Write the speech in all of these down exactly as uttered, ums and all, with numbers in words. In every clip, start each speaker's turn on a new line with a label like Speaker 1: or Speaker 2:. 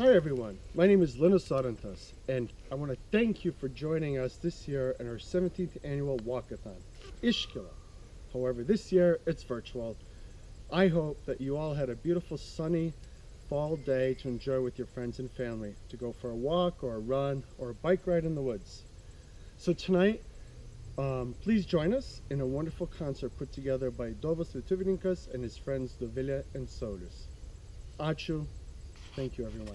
Speaker 1: Hi everyone, my name is Linus Sarantas, and I want to thank you for joining us this year in our seventeenth annual walkathon, Ishkila. However, this year it's virtual. I hope that you all had a beautiful sunny fall day to enjoy with your friends and family, to go for a walk or a run or a bike ride in the woods. So tonight, um, please join us in a wonderful concert put together by Dovas Lietuvininkas and his friends Dovilė and Saulius. Ačiū. Thank you everyone.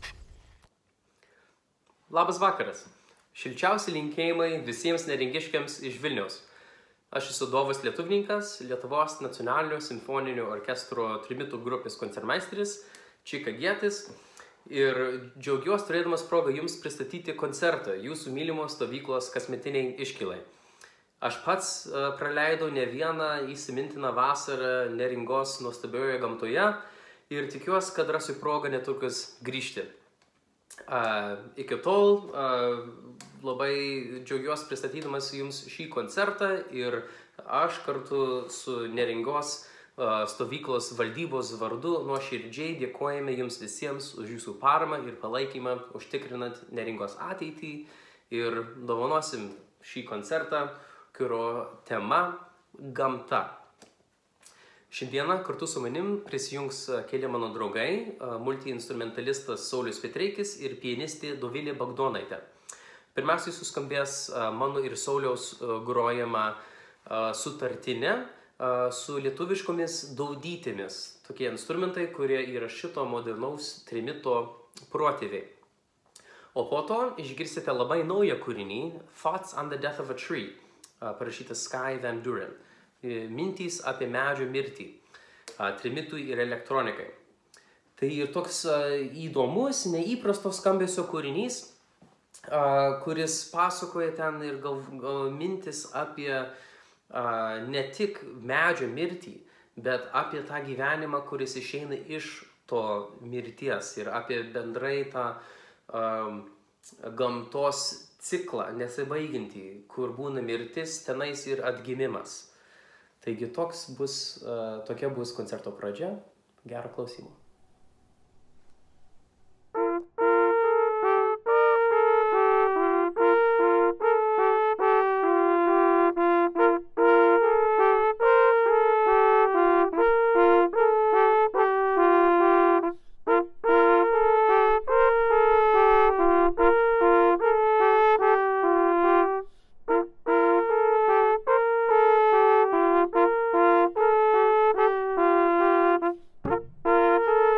Speaker 2: Labas vakaras. Šilčiausi linkėjimai visiems neringiškiams iš Vilniaus. Aš esu Dovas Lietuvininkas, Lietuvos nacionalinio simfoninio orkestro trimitų grupės koncertmeisteris, čikagietis, ir džiaugiuosi turėdamas progą jums pristatyti koncertą jūsų mylimos stovyklos kasmetiniai iškilai. Aš pats uh, praleidau ne vieną įsimintiną vasarą Neringos nuostabioje gamtoje ir tikiuosi, kad rasiu progą netrukus grįžti. Uh, iki tol uh, labai džiaugiuosi pristatydamas jums šį koncertą ir aš kartu su Neringos uh, stovyklos valdybos vardu nuoširdžiai dėkojame jums visiems už jūsų paramą ir palaikymą, užtikrinant Neringos ateitį, ir dovanosim šį koncertą, kurio tema gamta. Šiandieną kartu su manim prisijungs keli mano draugai, multiinstrumentalistas Saulius Petreikis ir pianistė Dovilė Bagdonaitė. Pirmiausiai suskambės mano ir Sauliaus grojama sutartinė su lietuviškomis daudytėmis, tokie instrumentai, kurie yra šito modernaus trimito protėviai. O po to išgirsite labai naują kūrinį Thoughts on the Death of a Tree, parašytas Sky Van Duren. Mintys apie medžio mirtį, trimitui ir elektronikai. Tai ir toks įdomus, neįprastos skambesio kūrinys, kuris pasakoja ten ir gal, gal mintis apie ne tik medžio mirtį, bet apie tą gyvenimą, kuris išeina iš to mirties, ir apie bendrai tą um, gamtos ciklą nesibaigiantį, kur būna mirtis, tenais ir atgimimas. Taigi toks bus, uh, tokia bus koncerto pradžia. Gero klausymo.
Speaker 3: Thank you.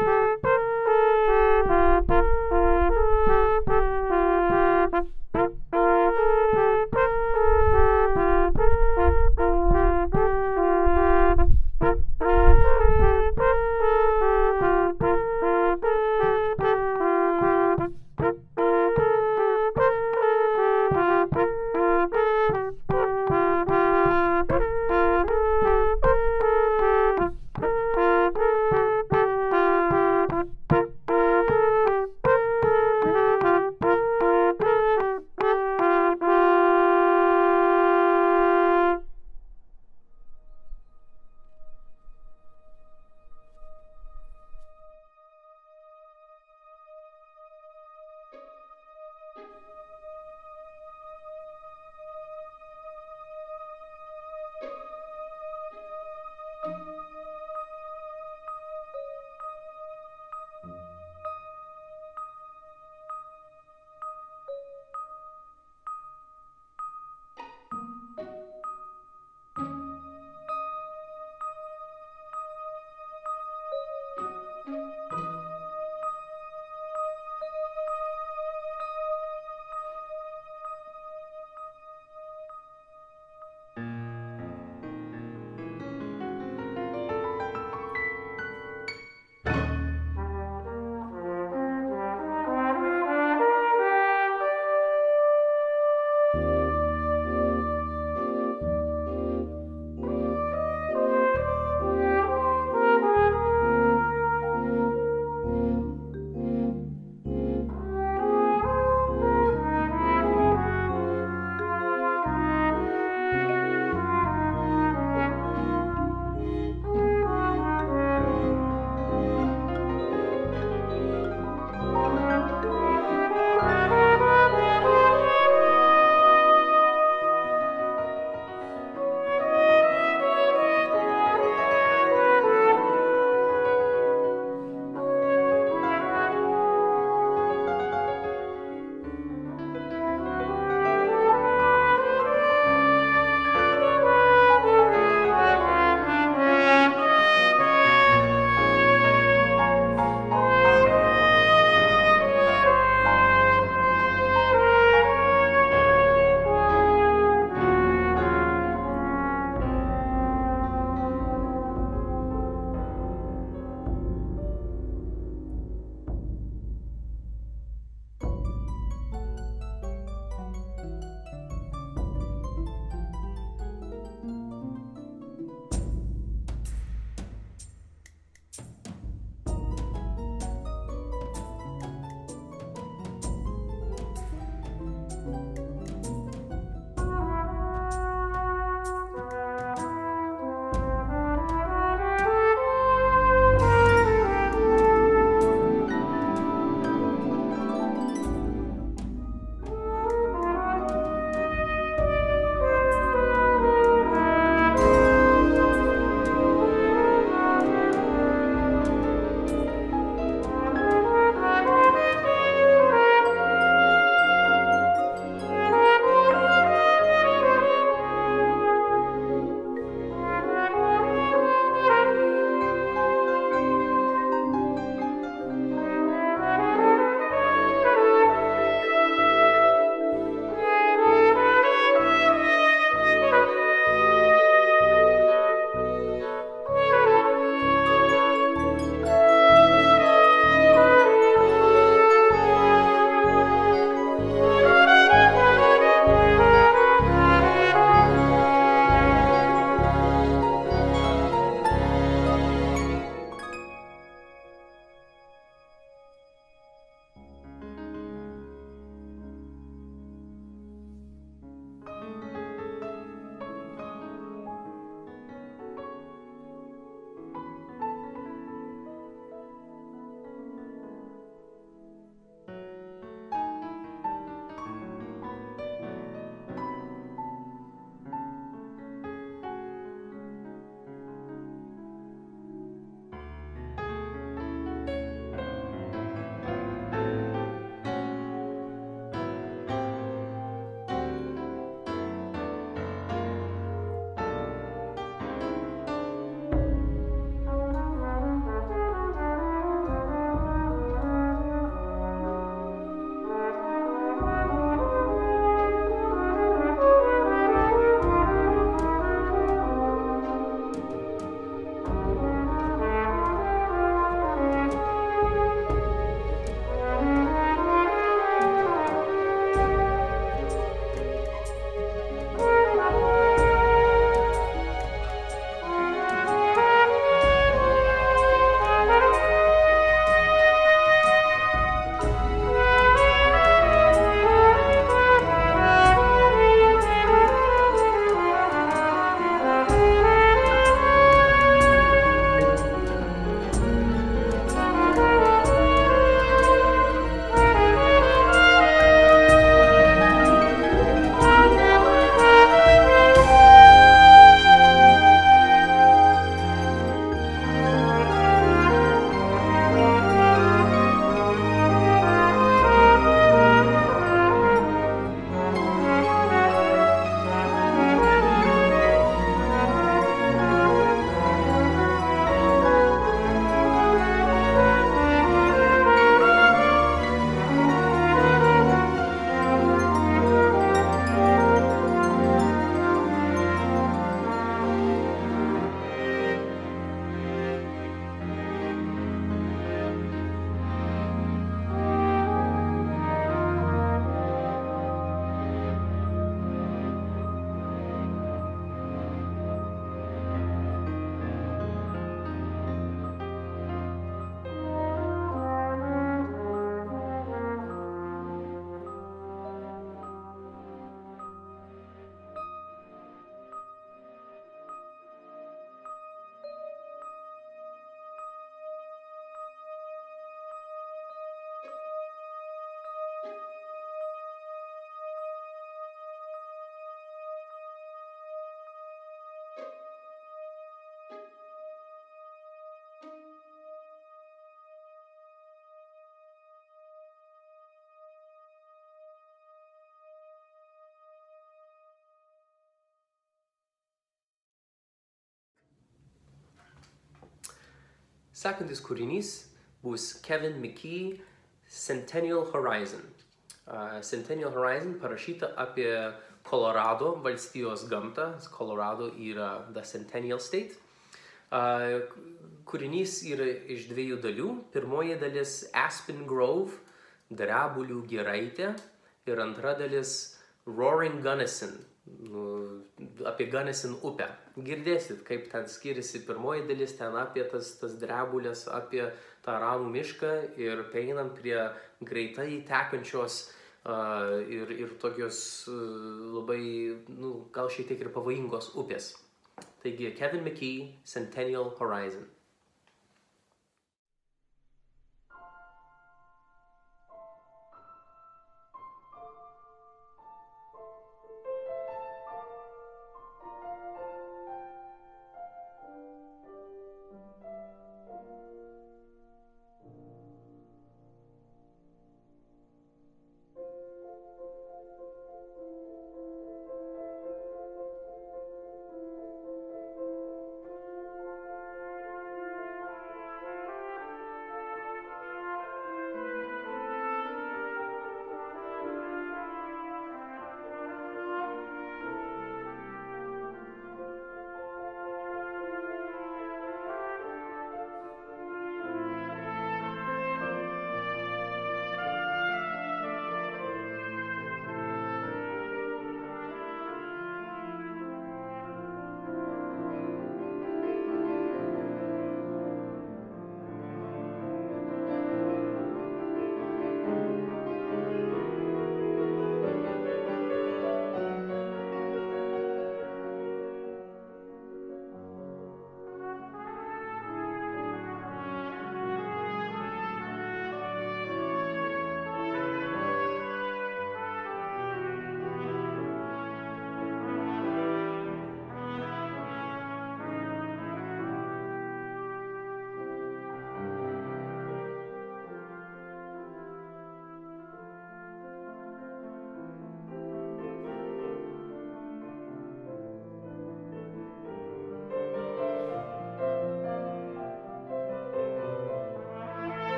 Speaker 2: Sekantis kūrinys bus Kevin McKee Centennial Horizon. Uh, Centennial Horizon parašyta apie Colorado valstijos gamtą. Colorado yra the Centennial State. Uh, kūrinys yra iš dviejų dalių. Pirmoji dalis Aspen Grove, Drebulių giraitė, ir antra dalis Roaring Gunnison, nu, apie Gunnison upę. Girdėsit, kaip ten skiriasi pirmoji dalis, ten apie tas, tas drebulės, apie tą ramų mišką ir prieinam prie greitai tekančios uh, ir, ir tokios uh, labai, nu, gal šiek tiek ir pavojingos upės. Taigi, Kevin McKee, Centennial Horizon.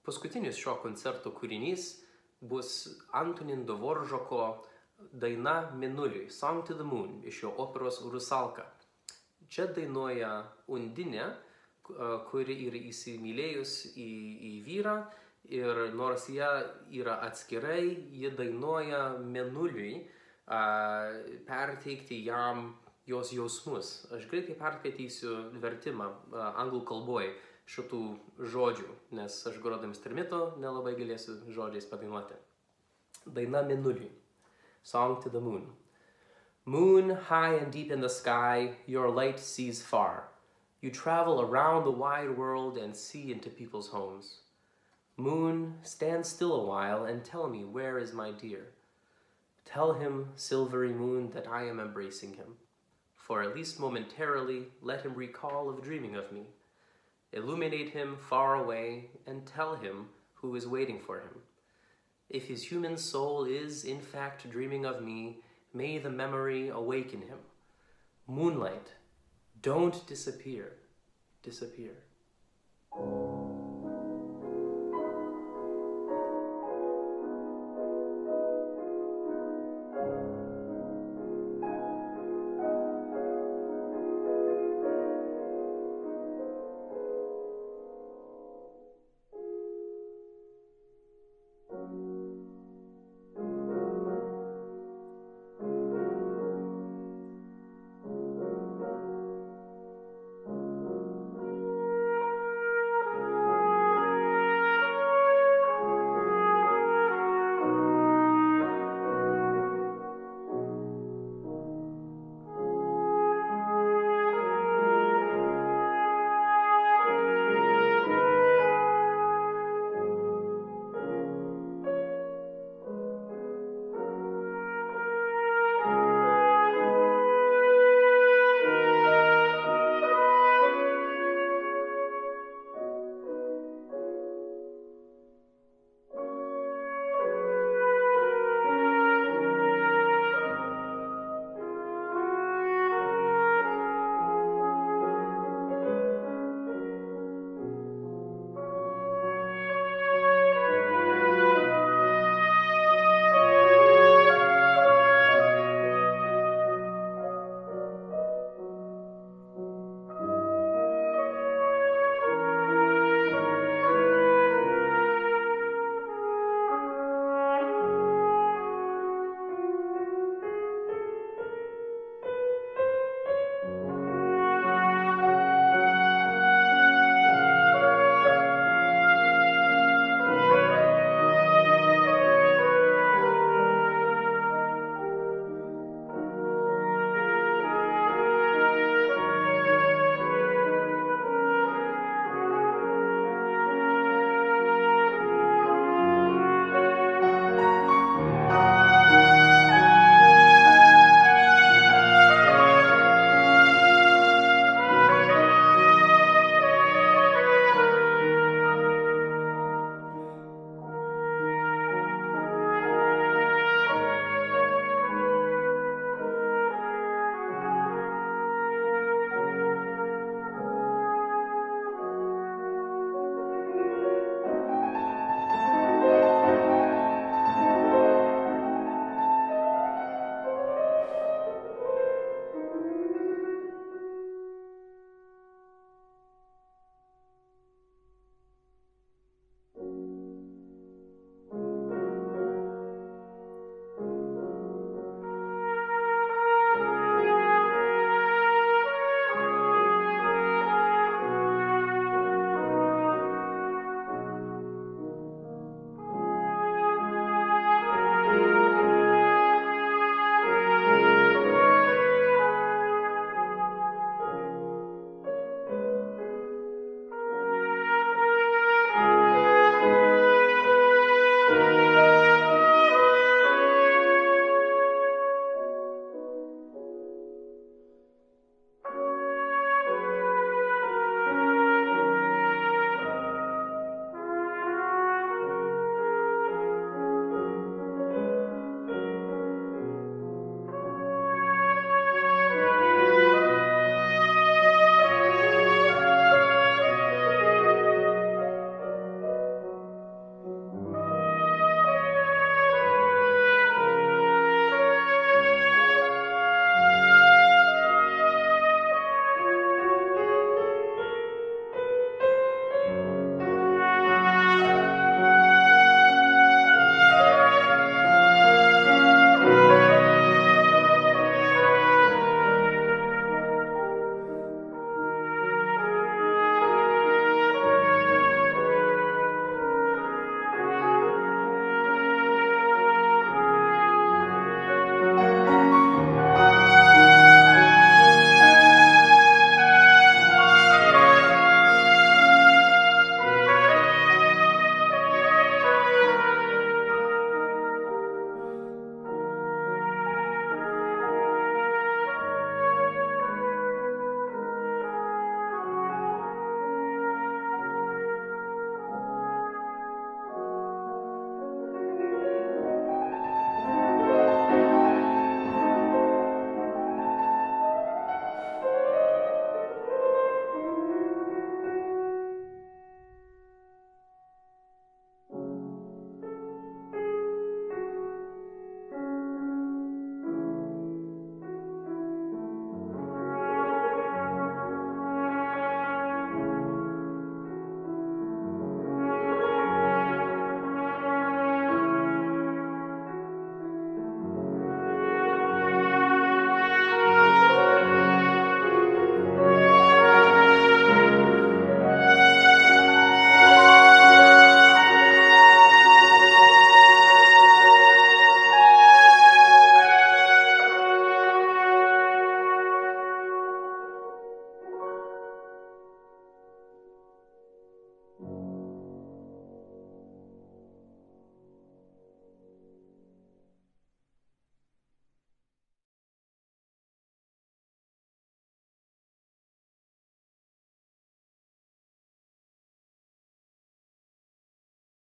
Speaker 2: Paskutinis šio koncerto kūrinys bus Antonin Dvoržako daina Mėnuliui, Song to the Moon, iš jo operos Rusalka. Čia dainuoja Undinė, kuri yra įsimylėjus į, į vyrą, ir nors jie yra atskirai, ji dainuoja Mėnuliui a, perteikti jam jos jausmus. Aš greitai perskaitysiu vertimą a, anglų kalboje šitų žodžių, nes aš grodams trimito nelabai galėsiu žodžiais padainuoti. Daina Mėnuliui, Song to the Moon. Moon, high and deep in the sky, your light sees far. You travel around the wide world and see into people's homes. Moon, stand still a while and tell me, where is my dear? Tell him, silvery moon, that I am embracing him. For at least momentarily, let him recall of dreaming of me. Illuminate him far away and tell him who is waiting for him. If his human soul is, in fact, dreaming of me, may the memory awaken him. Moonlight, don't disappear, disappear.